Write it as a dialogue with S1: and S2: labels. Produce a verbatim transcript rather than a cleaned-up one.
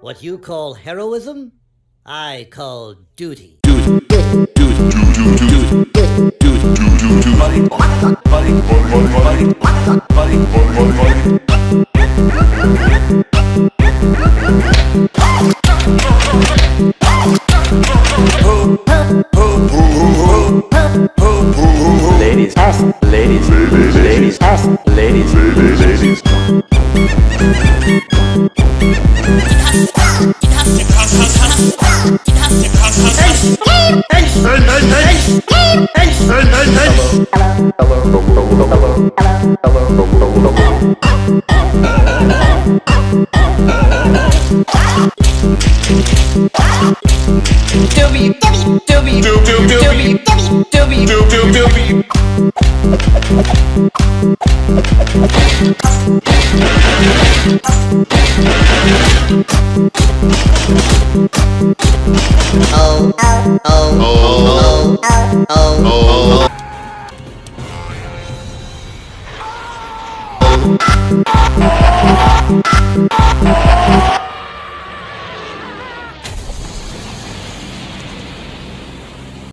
S1: What you call heroism, I call duty.
S2: Duty, duty, duty, duty, duty, duty, buddy, buddy, buddy, buddy, buddy, buddy, ladies, ladies, ladies, ladies, ladies.
S3: W W W W W W W.
S1: Oh, oh, oh, oh, oh, oh, oh.